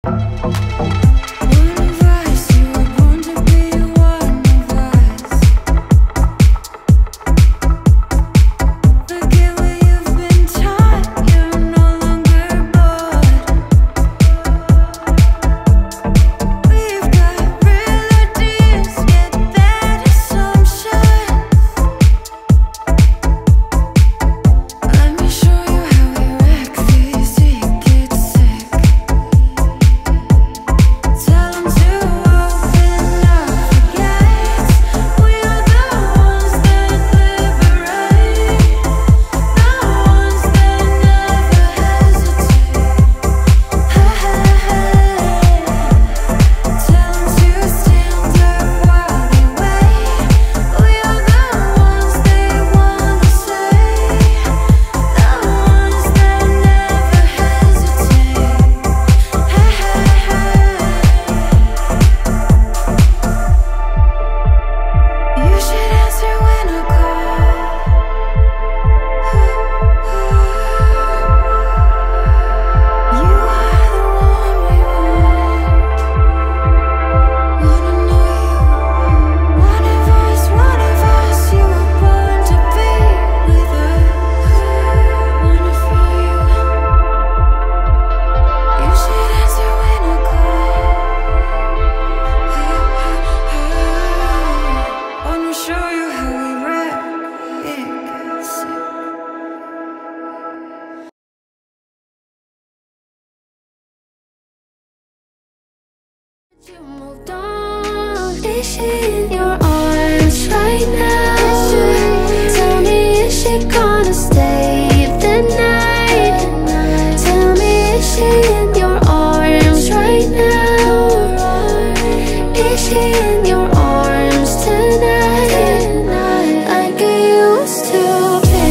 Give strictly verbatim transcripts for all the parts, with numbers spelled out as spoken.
You moved on. Is she in your arms right now? Tell me, is she gonna stay the night? Tell me, is she in your arms right now? Is she in your arms tonight? Like I used to be.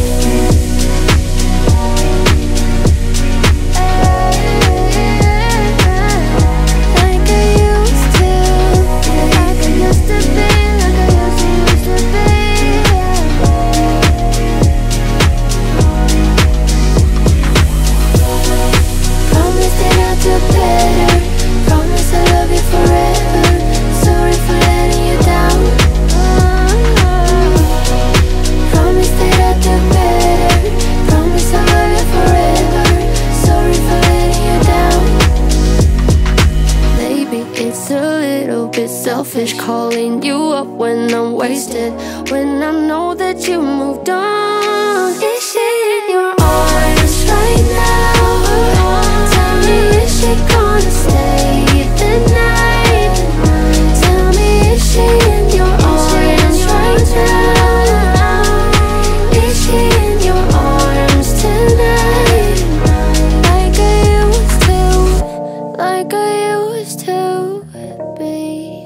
Like I used to be. Like I used to be. Like I used to, used to be. Promise that I'll do better. Promise I love you forever. Sorry for letting you down. Promise that I'll do better. Promise I love you forever. Sorry for letting you down. Maybe it's a little bit selfish calling you up when I'm wasted, when I know that you moved on. Is she in your arms right now? Tell me, is she gonna stay the night? Tell me, is she in your arms right now? Is she in your arms tonight? Like I used to, like I used to be.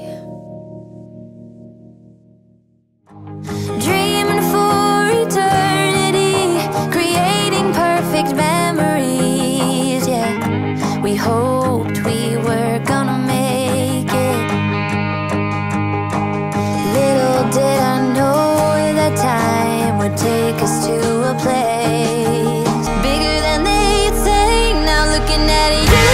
Dreaming for eternity, creating perfect memories, yeah. We hoped we were gonna make it. Little did I know that time would take us to a place bigger than they'd say. Now looking at you